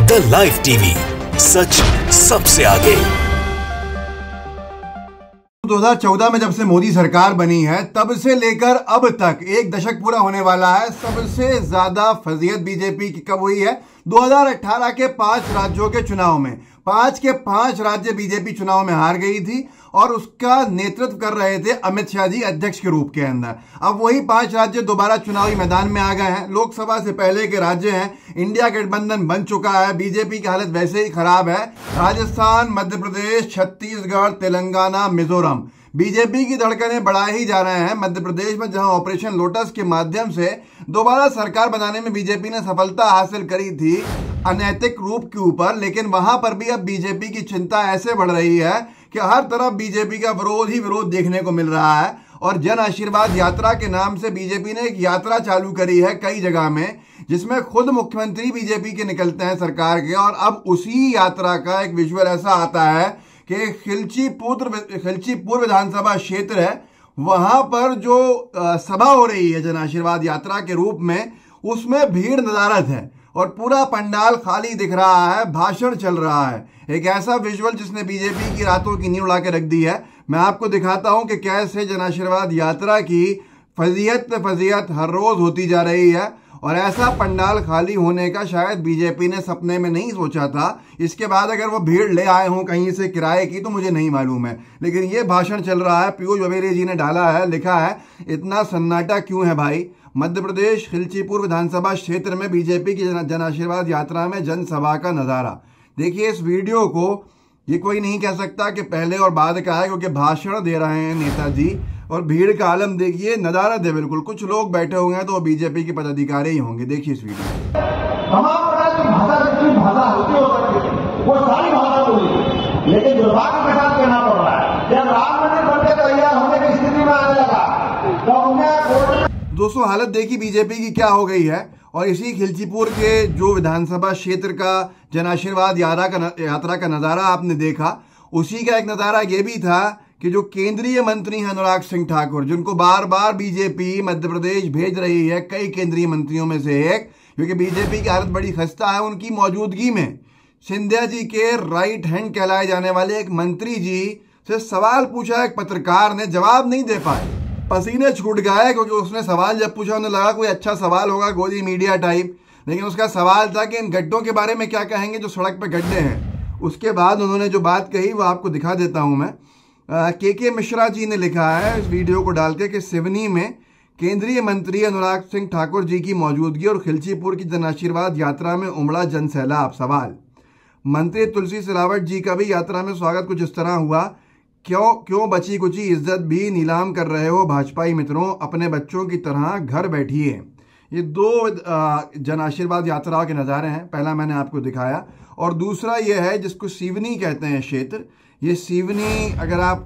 The live TV, सच सबसे आगे। 2014 में जब से मोदी सरकार बनी है तब से लेकर अब तक 1 दशक पूरा होने वाला है। सबसे ज्यादा फजीहत बीजेपी की कब हुई है? 2018 के 5 राज्यों के चुनाव में। 5 के 5 राज्य बीजेपी चुनाव में हार गई थी और उसका नेतृत्व कर रहे थे अमित शाह जी अध्यक्ष के रूप के अंदर। अब वही 5 राज्य दोबारा चुनावी मैदान में आ गए हैं। लोकसभा से पहले के राज्य हैं। इंडिया गठबंधन बन चुका है। बीजेपी की हालत वैसे ही खराब है। राजस्थान, मध्य प्रदेश, छत्तीसगढ़, तेलंगाना, मिजोरम, बीजेपी की धड़कनें बढ़ा ही जा रहे हैं। मध्य प्रदेश में जहां ऑपरेशन लोटस के माध्यम से दोबारा सरकार बनाने में बीजेपी ने सफलता हासिल करी थी अनैतिक रूप के ऊपर, लेकिन वहां पर भी अब बीजेपी की चिंता ऐसे बढ़ रही है कि हर तरफ बीजेपी का विरोध ही विरोध देखने को मिल रहा है। और जन आशीर्वाद यात्रा के नाम से बीजेपी ने एक यात्रा चालू करी है कई जगह में, जिसमें खुद मुख्यमंत्री बीजेपी के निकलते हैं सरकार के। और अब उसी यात्रा का एक विजुअल ऐसा आता है कि खिलचीपुर विधानसभा क्षेत्र है, वहां पर जो सभा हो रही है जन आशीर्वाद यात्रा के रूप में, उसमें भीड़ नदारद है और पूरा पंडाल खाली दिख रहा है। भाषण चल रहा है, एक ऐसा विजुअल जिसने बीजेपी की रातों की नींव उड़ा के रख दी है। मैं आपको दिखाता हूं कि कैसे जन आशीर्वाद यात्रा की फजीहत पे फजीहत हर रोज होती जा रही है। और ऐसा पंडाल खाली होने का शायद बीजेपी ने सपने में नहीं सोचा था। इसके बाद अगर वो भीड़ ले आए हों कहीं से किराए की तो मुझे नहीं मालूम है, लेकिन ये भाषण चल रहा है। पीयूष बबेरी जी ने डाला है, लिखा है, इतना सन्नाटा क्यों है भाई? मध्य प्रदेश खिलचीपुर विधानसभा क्षेत्र में बीजेपी की जन आशीर्वाद यात्रा में जनसभा का नजारा देखिए। इस वीडियो को ये कोई नहीं कह सकता कि पहले और बाद का है, क्योंकि भाषण दे रहे हैं नेताजी। और भीड़ का आलम देखिए, नदारद है बिल्कुल। कुछ लोग बैठे हुए हैं तो वो बीजेपी के पदाधिकारी ही होंगे। देखिए इस वीडियो। तमाम प्रकार की भाषा होती हो सकती है, वो सारी भाषा बोली, लेकिन दुर्भाग्य के साथ कहना पड़ रहा है जब राम मंदिर बनकर तैयार होने की स्थिति में आने लगा तो उन्हें। दोस्तों हालत देखी बीजेपी की क्या हो गई है। और इसी खिलचीपुर के जो विधानसभा क्षेत्र का जन आशीर्वाद यात्रा का नजारा आपने देखा, उसी का एक नजारा ये भी था कि जो केंद्रीय मंत्री हैं अनुराग सिंह ठाकुर, जिनको बार बार बीजेपी मध्य प्रदेश भेज रही है, कई केंद्रीय मंत्रियों में से एक, क्योंकि बीजेपी की हालत बड़ी खस्ता है, उनकी मौजूदगी में सिंधिया जी के राइट हैंड कहलाए जाने वाले एक मंत्री जी से सवाल पूछा। एक पत्रकार ने जवाब नहीं दे पाए, पसीने छूट गए, क्योंकि उसने सवाल जब पूछा उन्हें लगा कोई अच्छा सवाल होगा, गोदी मीडिया टाइप, लेकिन उसका सवाल था कि इन गड्ढों के बारे में क्या कहेंगे जो सड़क पे गड्ढे हैं। उसके बाद उन्होंने जो बात कही वो आपको दिखा देता हूं मैं। के मिश्रा जी ने लिखा है इस वीडियो को डाल के कि सिवनी में केंद्रीय मंत्री अनुराग सिंह ठाकुर जी की मौजूदगी और खिलचीपुर की जन आशीर्वाद यात्रा में उमड़ा जन सैलाब। सवाल, मंत्री तुलसी सिलावट जी का भी यात्रा में स्वागत कुछ इस तरह हुआ, क्यों बची कुची इज्जत भी नीलाम कर रहे हो भाजपाई मित्रों? अपने बच्चों की तरह घर बैठिए। ये 2 जन आशीर्वाद यात्रा के नज़ारे हैं। पहला मैंने आपको दिखाया, और दूसरा ये है जिसको सिवनी कहते हैं क्षेत्र। ये सिवनी, अगर आप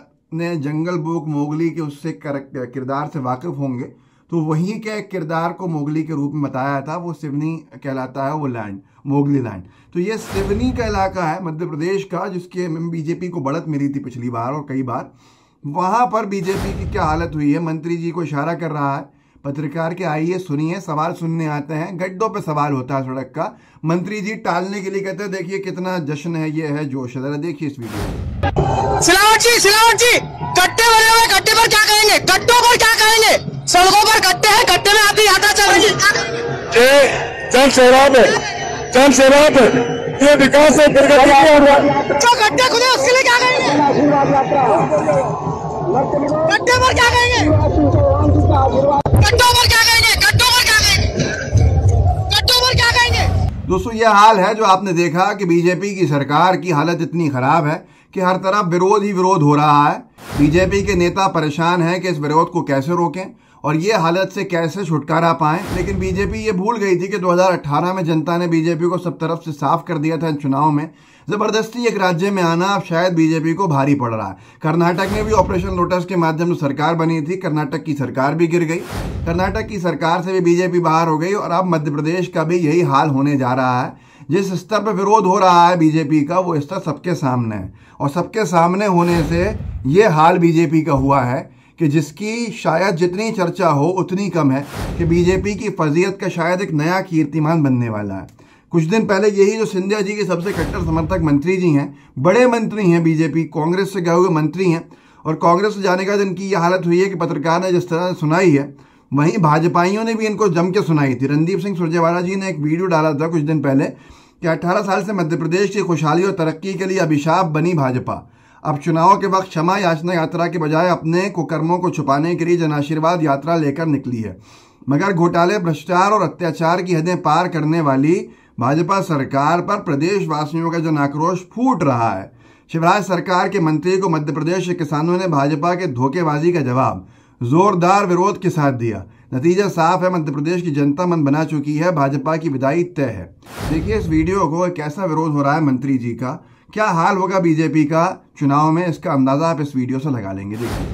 ने जंगल बुक मोगली के उससे किरदार से वाकिफ होंगे तो वहीं के किरदार को मोगली के रूप में बताया था, वो सिवनी कहलाता है, वो लैंड मोगली लैंड। तो ये सिवनी का इलाका है मध्य प्रदेश का, जिसके बीजेपी को बढ़त मिली थी पिछली बार और कई बार। वहां पर बीजेपी की क्या हालत हुई है? मंत्री जी को इशारा कर रहा है पत्रकार के, आइए सुनिए, सवाल सुनने आते हैं। गड्ढों पे सवाल होता है सड़क का। मंत्री जी टालने के लिए कहते हैं देखिए कितना जश्न है, ये है जोश है। जरा देखिए इस वीडियो। सिलावट जी, कट्टे बने हुए, कट्टे पर क्या कहेंगे? कट्टों पर क्या कहेंगे? सड़कों पर कट्टे हैं, कट्टे में आपकी यात्रा चल रही है। जन सैलाब ये विकास है, जो गड्ढे खुले उसके लिए क्या कहेंगे? गड्ढे पर क्या कहेंगे? कट्टों पर क्या कहेंगे? कट्टों पर क्या कहेंगे? कट्टों पर क्या कहेंगे? दोस्तों ये हाल है जो आपने देखा कि बीजेपी की सरकार की हालत इतनी खराब है कि हर तरफ विरोध ही विरोध हो रहा है। बीजेपी के नेता परेशान हैं कि इस विरोध को कैसे रोकें और ये हालत से कैसे छुटकारा पाएं। लेकिन बीजेपी ये भूल गई थी कि 2018 में जनता ने बीजेपी को सब तरफ से साफ कर दिया था। चुनाव में जबरदस्ती एक राज्य में आना अब शायद बीजेपी को भारी पड़ रहा है। कर्नाटक में भी ऑपरेशन लोटस के माध्यम से सरकार बनी थी, कर्नाटक की सरकार भी गिर गई, कर्नाटक की सरकार से भी बीजेपी बाहर हो गई, और अब मध्य प्रदेश का भी यही हाल होने जा रहा है। जिस स्तर पर विरोध हो रहा है बीजेपी का, वो स्तर सबके सामने है, और सबके सामने होने से ये हाल बीजेपी का हुआ है कि जिसकी शायद जितनी चर्चा हो उतनी कम है कि बीजेपी की फजीहत का शायद एक नया कीर्तिमान बनने वाला है। कुछ दिन पहले यही जो सिंधिया जी के सबसे कट्टर समर्थक मंत्री जी हैं, बड़े मंत्री हैं, बीजेपी कांग्रेस से गए हुए मंत्री हैं, और कांग्रेस से जाने के बाद इनकी यह हालत हुई है कि पत्रकार ने जिस तरह से सुनाई है, वहीं भाजपाइयों ने भी इनको जम के सुनाई थी। रणदीप सिंह सुरजेवाला जी ने एक वीडियो डाला था कुछ दिन पहले कि 18 साल से मध्य प्रदेश की खुशहाली और तरक्की के लिए अभिशाप बनी भाजपा। अब चुनाव के वक्त क्षमा याचना यात्रा के बजाय अपने कुकर्मों को छुपाने के लिए जनाशीर्वाद यात्रा लेकर निकली है। मगर घोटाले, भ्रष्टाचार और अत्याचार की हदें पार करने वाली भाजपा सरकार पर प्रदेशवासियों का जन आक्रोश फूट रहा है। शिवराज सरकार के मंत्री को मध्य प्रदेश के किसानों ने भाजपा के धोखेबाजी का जवाब जोरदार विरोध के साथ दिया। नतीजा साफ है, मध्य प्रदेश की जनता मन बना चुकी है, भाजपा की विदाई तय है। देखिए इस वीडियो को, कैसा विरोध हो रहा है मंत्री जी का, क्या हाल होगा बीजेपी का चुनाव में, इसका अंदाजा आप इस वीडियो से लगा लेंगे। देखिए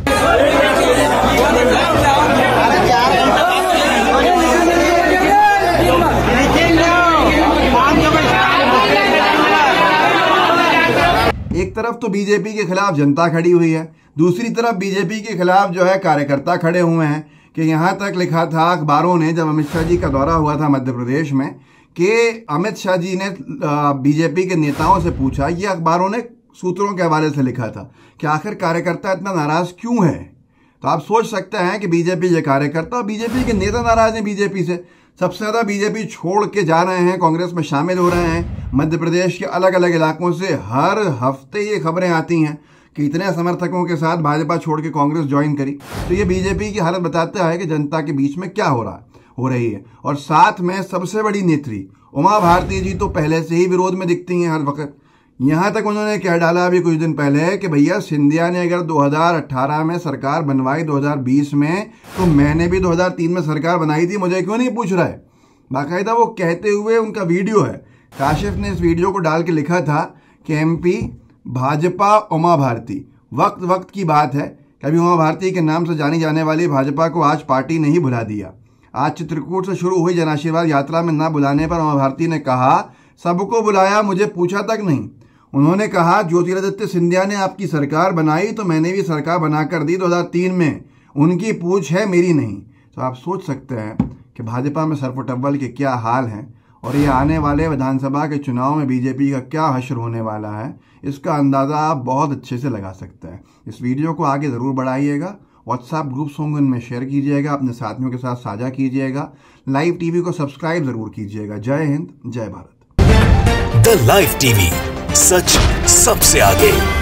एक तरफ तो बीजेपी के खिलाफ जनता खड़ी हुई है, दूसरी तरफ बीजेपी के खिलाफ जो है कार्यकर्ता खड़े हुए हैं कि यहां तक लिखा था अखबारों ने, जब अमित शाह जी का दौरा हुआ था मध्य प्रदेश में, कि अमित शाह जी ने बीजेपी के नेताओं से पूछा, ये अखबारों ने सूत्रों के हवाले से लिखा था, कि आखिर कार्यकर्ता इतना नाराज क्यों है। तो आप सोच सकते हैं कि बीजेपी के कार्यकर्ता, बीजेपी के नेता नाराज हैं बीजेपी से। सबसे ज्यादा बीजेपी छोड़ के जा रहे हैं, कांग्रेस में शामिल हो रहे हैं। मध्य प्रदेश के अलग अलग इलाकों से हर हफ्ते ये खबरें आती हैं कि इतने समर्थकों के साथ भाजपा छोड़ के कांग्रेस ज्वाइन करी। तो ये बीजेपी की हालत बताता है कि जनता के बीच में क्या हो रही है। और साथ में सबसे बड़ी नेत्री उमा भारती जी तो पहले से ही विरोध में दिखती हैं हर वक्त। यहां तक उन्होंने कह डाला अभी कुछ दिन पहले कि भैया सिंधिया ने अगर 2018 में सरकार बनवाई 2020 में, तो मैंने भी 2003 में सरकार बनाई थी, मुझे क्यों नहीं पूछ रहा है। बाकायदा वो कहते हुए उनका वीडियो है। काशिफ ने इस वीडियो को डाल के लिखा था कि एमपी भाजपा उमा भारती, वक्त वक्त की बात है, कभी उमा भारती के नाम से जानी जाने वाली भाजपा को आज पार्टी नहीं बुला दिया। आज चित्रकूट से शुरू हुई जनाशीर्वाद यात्रा में न बुलाने पर उमा भारती ने कहा, सबको बुलाया, मुझे पूछा तक नहीं। उन्होंने कहा, ज्योतिरादित्य सिंधिया ने आपकी सरकार बनाई तो मैंने भी सरकार बनाकर दी 2003 में, उनकी पूछ है, मेरी नहीं। तो आप सोच सकते हैं कि भाजपा में सरफुटव्वल के क्या हाल हैं, और ये आने वाले विधानसभा के चुनाव में बीजेपी का क्या हश्र होने वाला है, इसका अंदाज़ा आप बहुत अच्छे से लगा सकते हैं। इस वीडियो को आगे ज़रूर बढ़ाइएगा, व्हाट्सएप ग्रुप्स होंगे उनमें शेयर कीजिएगा, अपने साथियों के साथ साझा कीजिएगा, लाइव टीवी को सब्सक्राइब ज़रूर कीजिएगा। जय हिंद, जय भारत। द लाइव टीवी, सच सबसे आगे।